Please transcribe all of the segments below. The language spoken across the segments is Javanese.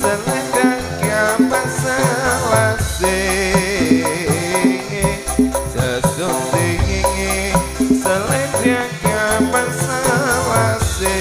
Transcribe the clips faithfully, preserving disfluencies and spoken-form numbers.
selendang gampang selase sesunting selendang gampang selase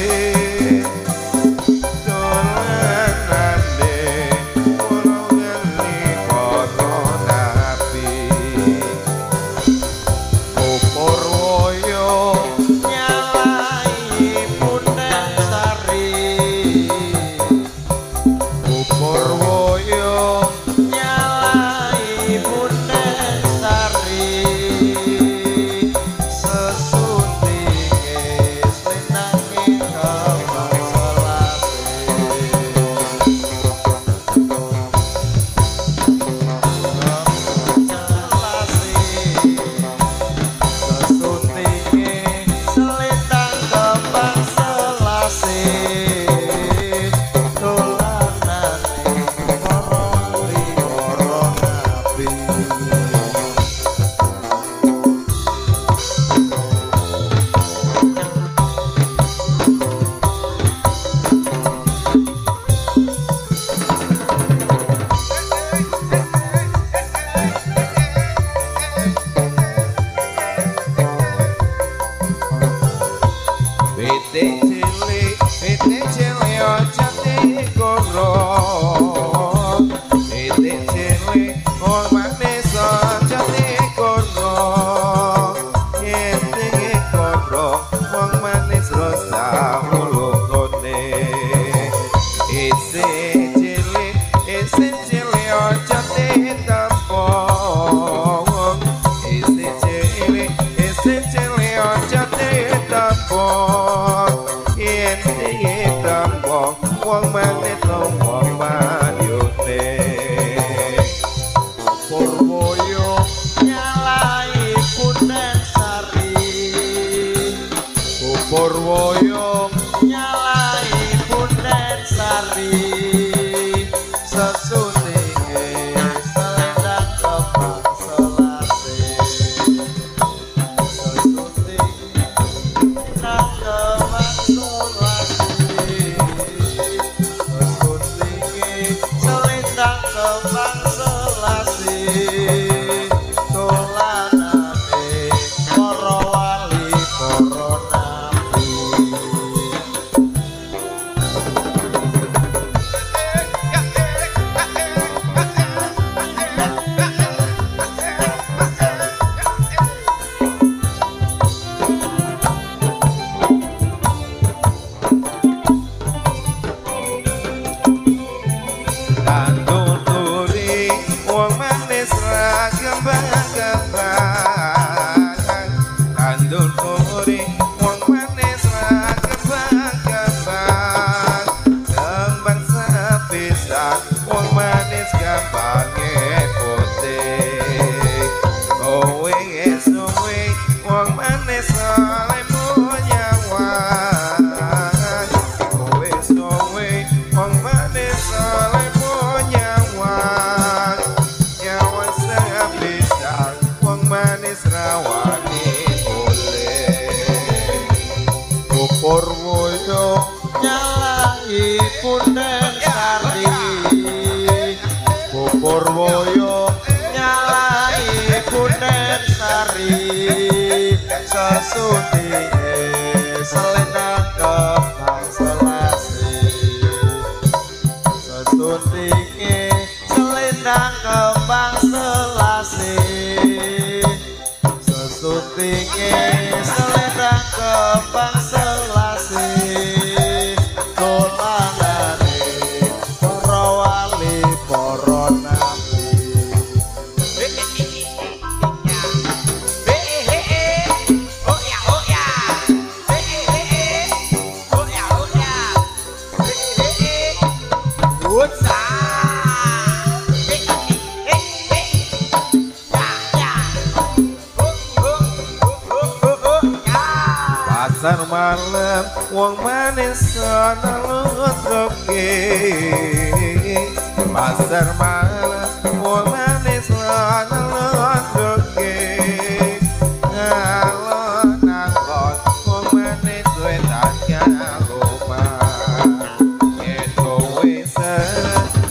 Purwoyo nyalai Punden Sari sesuntinge selendang kembang selase sesuntinge selendang kembang selase sesuntinge selendang kembang selase dolanane para wali para Purwoyo nyalai Punden Sari Purwoyo nyalai Punden Sari sesuntinge selendang kembang selase sesuntinge selendang kembang selase sesuntinge selendang kembang selase pasar malam wong manis ana lutroke pasar malam wong manis ana lutroke alon alon wong manis duwe tak lupa yen kowe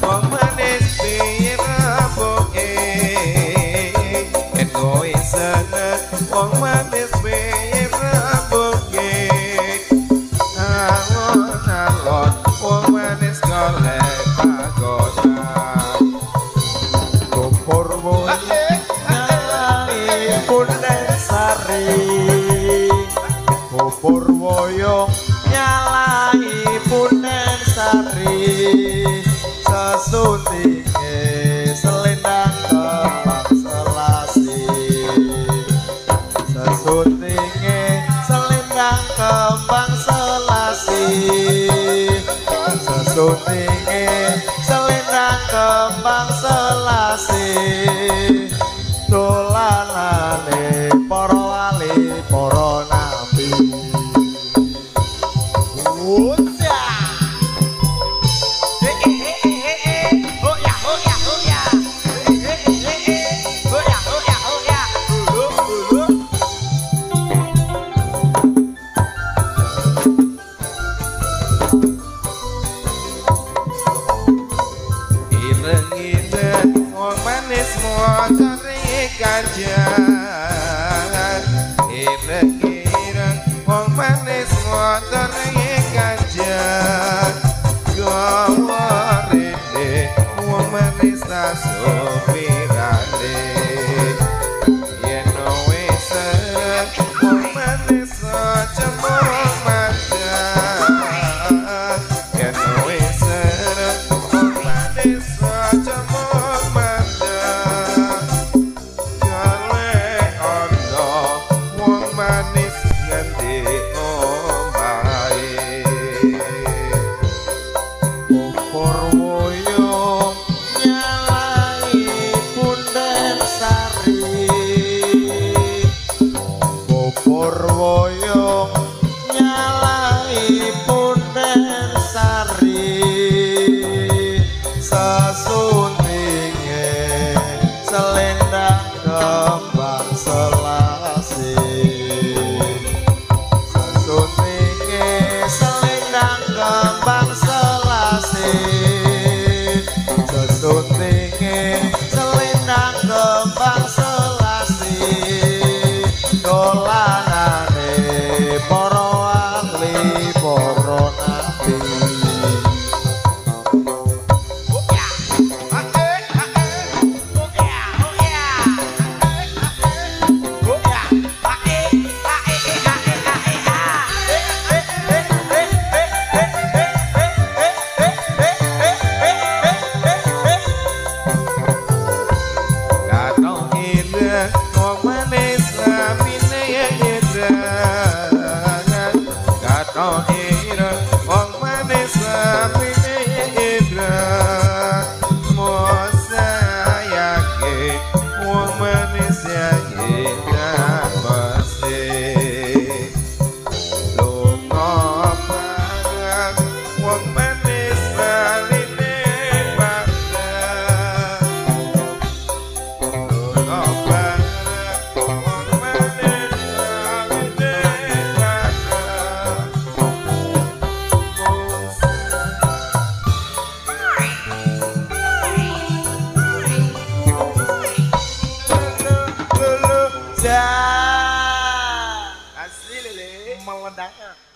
Magona Purwo nyalai Punden Sari Purwoyo nyalai Punden Sari sesuntinge selendang kembang selasi sesuntinge selendang kembang selasi sesuntinge selendang kembang selasi dolanane para wali para nabi ucap oh ya oh ya oh ya oh ya oh ya oh ya dulu dulu ireng-ireng wong manis motore kanjan ireng-ireng wong manis motore kanjan gawa rene wong manis ta sopirane yen wis wong manis aja mong mata yen wis wong manis aja mong mata gawe ana wong manis ngendi omahe Purwoyo nyalai Punden Sari Purwoyo nyalai Punden Sari sesuntinge selendang kembang selasi sesuntinge selendang kembang selasi sesuntinge selendang kembang selasi dolanane para wali para nabi Katong ireng wong manis lamine ireng katong ireng wong manis lamine ireng mosayake wong manis yang indah mesti lunga bareng wong manis lamine bareng asli lele meledak